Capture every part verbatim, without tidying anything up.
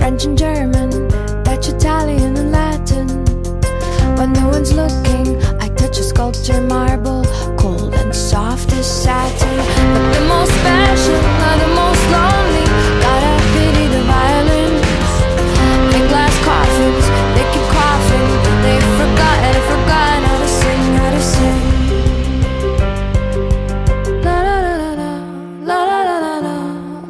French and German, Dutch, Italian and Latin. When no one's looking, I touch a sculpture marble, cold and soft as satin. But the most special are the most lonely. Gotta pity the violins. Big glass coffins, they keep coughing. They've forgotten, forgotten how to sing, how to sing. La la la la la, la la la la la.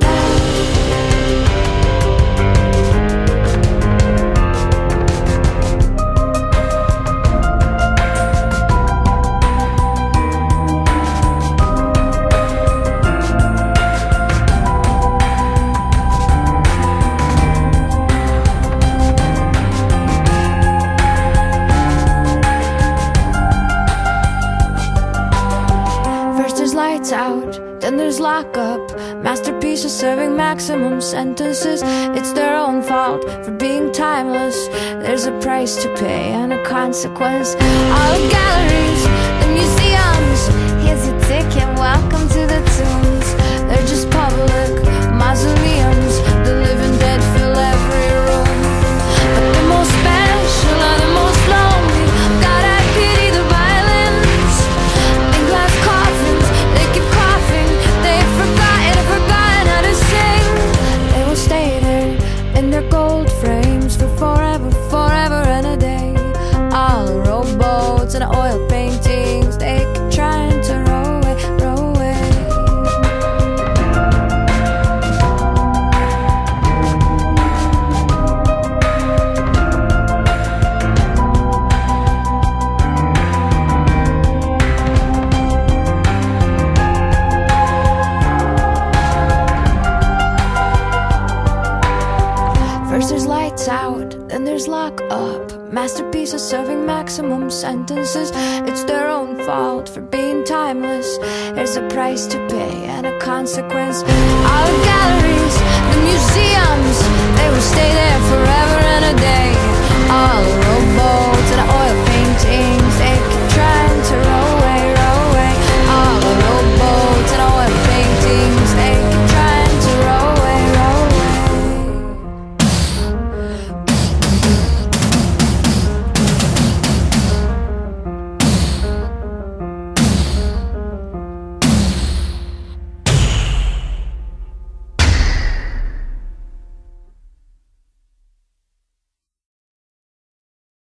Lights out, then there's lockup. Masterpieces serving maximum sentences. It's their own fault for being timeless. There's a price to pay and a consequence. All the galleries, the museums. Here's your ticket, welcome to the tombs. They're just public mausoleums. The living dead fill every room. But the most special are the most lonely. God, I pity the violins. Big glass coffins, they keep coughing. They've forgotten, forgotten how to sing. They will stay there in their gold frames for forever, forever and a day. All the rowboats and the oil paintings, they keep trying to row away, row away. First there's lights out, then there's lock up. Masterpieces serving maximum sentences. It's their own fault for being timeless. There's a price to pay and a consequence. All the galleries, the